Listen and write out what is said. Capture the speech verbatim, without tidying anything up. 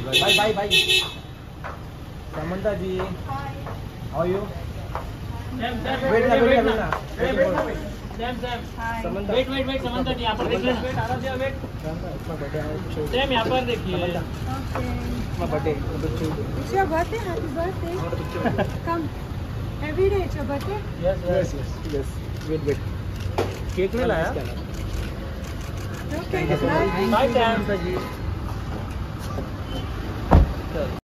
Bye bye bye. Samantha ji. Hi. How are you? Sam, Sam, Wait na wait na. Wait, wait, wait. Sam, Sam. Hi. Samantha. Wait, wait, wait. Samantha जी यहाँ पर देखिए. Wait, Aaradhya, wait. Samantha, it's my birthday. I want to show you. Sam यहाँ पर देखिए. Samantha, Okay. it's my birthday. I want to show you. It's your birthday. Happy birthday. I want a picture. Come. Every day it's your birthday. Yes, Yes yes yes. Wait wait. Cake नहीं लाया? Okay. Thank you so much. Bye. Bye, Sam. Samantha ji. चल.